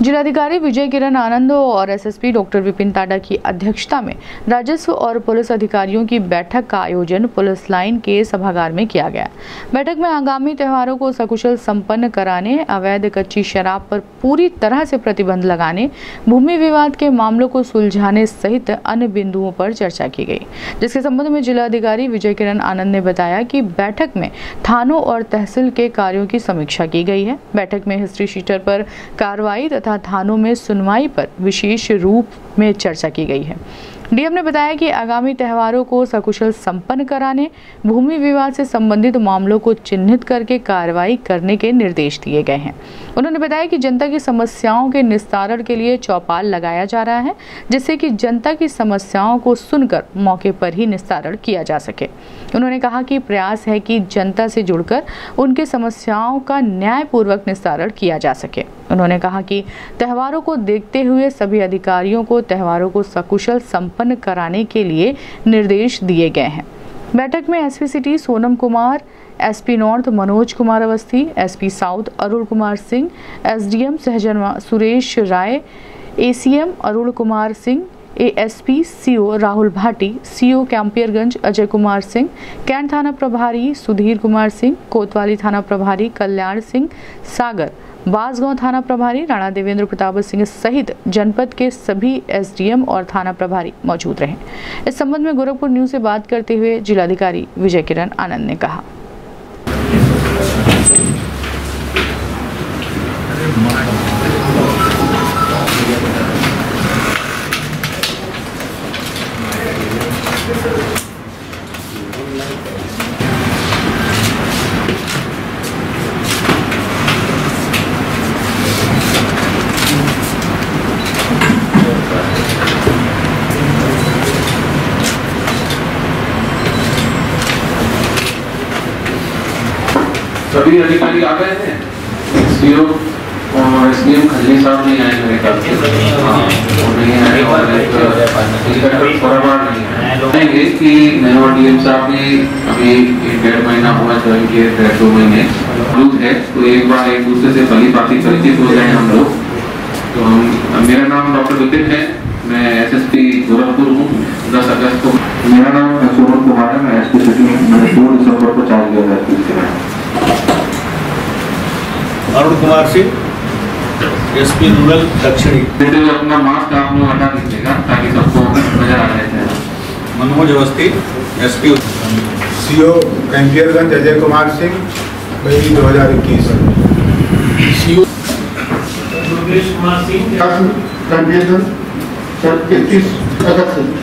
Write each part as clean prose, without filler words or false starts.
जिलाधिकारी विजय किरण आनंद और SSP doctor Vipin Tada की अध्यक्षता में राजस्व और पुलिस अधिकारियों की बैठक का आयोजन पुलिस लाइन के सभागार में किया गया। बैठक में आगामी त्योहारों को सकुशल संपन्न कराने, अवैध कच्ची शराब पर पूरी तरह से प्रतिबंध लगाने, भूमि विवाद के मामलों को सुलझाने सहित अन्य बिंदुओं पर चर्चा की गई, जिसके संबंध में जिलाधिकारी विजय किरण आनंद ने बताया कि बैठक में थानों और तहसील के कार्यों की समीक्षा की गई है। बैठक में हिस्ट्री शीटर पर कार्रवाई तथा थानों में सुनवाई पर विशेष रूप में चर्चा की गई है। डीएम ने बताया कि आगामी त्योहारों को सकुशल संपन्न कराने, भूमि विवाद से संबंधित मामलों को चिन्हित करके कार्रवाई करने के निर्देश दिए गए हैं। उन्होंने बताया कि जनता की समस्याओं के निस्तारण के लिए चौपाल लगाया जा रहा है, जिससे कि जनता की समस्याओं को सुनकर मौके पर ही निस्तारण किया जा सके। उन्होंने कहा कि प्रयास है कि जनता से जुड़कर उनके समस्याओं का न्यायपूर्वक निस्तारण किया जा सके। उन्होंने कहा कि त्योहारों को देखते हुए सभी अधिकारियों को त्योहारों को सकुशल संपन्न कराने के लिए निर्देश दिए गए हैं। बैठक में SP city Sonam Kumar, SP north Manoj Kumar Awasthi, SP south Arun Kumar Singh, SDM Sahjanwa Suresh Rai, ACM Arun Kumar Singh, ASP CO Rahul Bhati, CO Campierganj Ajay Kumar Singh, cantt थाना प्रभारी सुधीर कुमार सिंह, कोतवाली थाना प्रभारी कल्याण सिंह सागर, बांसगांव थाना प्रभारी राणा देवेंद्र प्रताप सिंह सहित जनपद के सभी एसडीएम और थाना प्रभारी मौजूद रहे। इस संबंध में गोरखपुर न्यूज से बात करते हुए जिलाधिकारी विजय किरण आनंद ने कहा। सभी अधिकारी आ गए थे, सीओ और एसडीएम खल्ली साहब नहीं आए मेरे ख्याल से, नहीं आए और आएंगे कि नया डीएम साहब ने अभी 1.5 महीना हुआ ज्वाइन किए, 1.5-2 महीने मौजूद है, तो एक बार एक दूसरे से भली बात परिचित हो जाए हम लोग। तो मेरा नाम डॉक्टर विपिन है, मैं एसएसपी गोरखपुर हूँ। 10 अगस्त को मेरा नाम सोनम कुमार है, मैं एसपी सिटी मैंने 2 दिसंबर को चार्ज लिया था। अरुण कुमार सिंह, एसपी रूरल दक्षिणी। अपना मास्क आप लोग हटा दीजिएगा ताकि सबको नजर आ जाए। Manoj Awasthi, SP CO Campierganj Ajay Kumar Singh, 2021। CO Durgesh Kumar Singh, Campierganj 31 अगस्त से।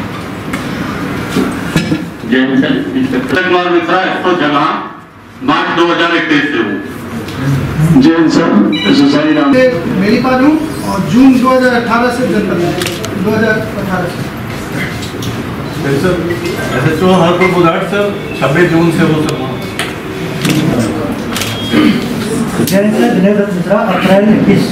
इंस्पेक्टर कुमार मिश्रा, इसको जगह मार्च 2021 से हूँ। जैन सर सोसाइटी नाम मेरी पाल हूँ और जून 2018 से जनपद 2018 से sir SHO Harpur Budhat sir 26 जून से हो सर। जैन सर विनय दत्त मिश्रा, अप्रैल 21।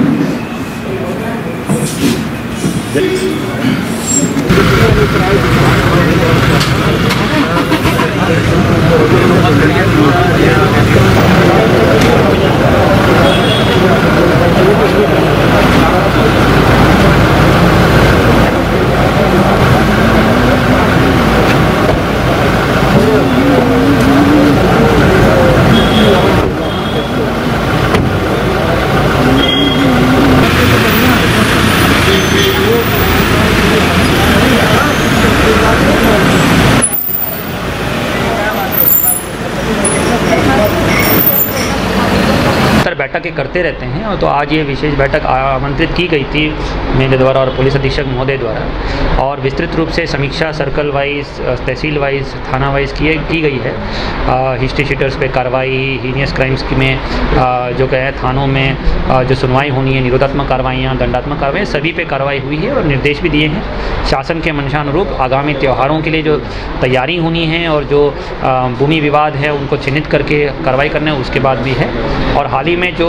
बैठकें करते रहते हैं, और तो आज ये विशेष बैठक आमंत्रित की गई थी मेरे द्वारा और पुलिस अधीक्षक महोदय द्वारा, और विस्तृत रूप से समीक्षा सर्कल वाइज, तहसील वाइज, थाना वाइज की गई है। हिस्ट्री शीटर्स पे कार्रवाई, हीनियस क्राइम्स में जो कहे थानों में जो सुनवाई होनी है, निरोधात्मक कार्रवाइयाँ, दंडात्मक कार्रवाई, सभी पे कार्रवाई हुई है और निर्देश भी दिए हैं। शासन के मंशानुरूप आगामी त्योहारों के लिए जो तैयारी होनी है और जो भूमि विवाद है उनको चिन्हित करके कार्रवाई करना है, उसके बाद भी है। और हाल ही में जो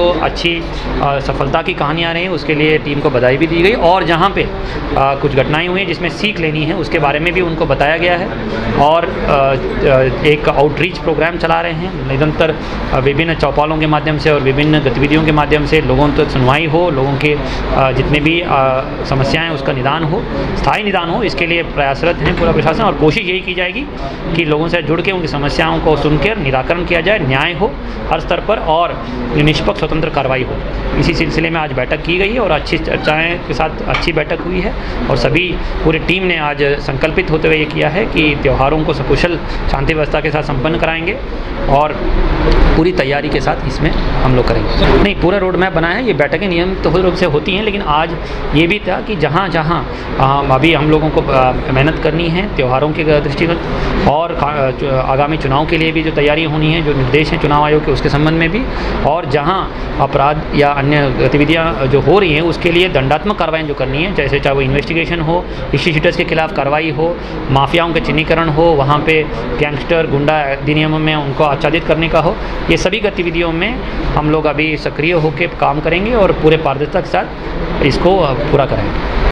अच्छी सफलता की कहानियाँ रही उसके लिए टीम को बधाई भी दी गई, और जहाँ पे कुछ घटनाएं हुई हैं जिसमें सीख लेनी है उसके बारे में भी उनको बताया गया है। और एक आउटरीच प्रोग्राम चला रहे हैं, निरंतर विभिन्न चौपालों के माध्यम से और विभिन्न गतिविधियों के माध्यम से लोगों तक सुनवाई हो, लोगों के जितने भी समस्याएं हैं उसका निदान हो, स्थायी निदान हो, इसके लिए प्रयासरत हैं पूरा प्रशासन। और कोशिश यही की जाएगी कि लोगों से जुड़ के उनकी समस्याओं को सुनकर निराकरण किया जाए, न्याय हो हर स्तर पर और निष्पक्ष स्वतंत्र कार्रवाई हो। इसी सिलसिले में आज बैठक की गई है और अच्छी चर्चाएँ के साथ अच्छी बैठक हुई है, और सभी पूरी टीम ने आज संकल्पित होते हुए ये किया है कि त्योहारों को सकुशल शांति व्यवस्था के साथ संपन्न कराएंगे और पूरी तैयारी के साथ इसमें हम लोग करेंगे। नहीं, पूरा रोड मैप बना है। ये बैठकें नियमित रूप से होती हैं, लेकिन आज ये भी था कि जहाँ जहाँ अभी हम लोगों को मेहनत करनी है त्योहारों के दृष्टिगत और आगामी चुनाव के लिए भी जो तैयारियाँ होनी है, जो निर्देश हैं चुनाव आयोग के उसके संबंध में भी, और जहाँ अपराध या अन्य गतिविधियाँ जो हो रही हैं उसके लिए दंडात्मक कार्रवाई जो करनी है, जैसे चाहे वो इन्वेस्टिगेशन हो, हिस्ट्री शीटर्स के खिलाफ कार्रवाई हो, माफियाओं के चिन्हीकरण हो, वहाँ पे गैंगस्टर गुंडा अधिनियम में उनको आच्छादित करने का हो, ये सभी गतिविधियों में हम लोग अभी सक्रिय होकर काम करेंगे और पूरे पारदर्शिता के साथ इसको पूरा करेंगे।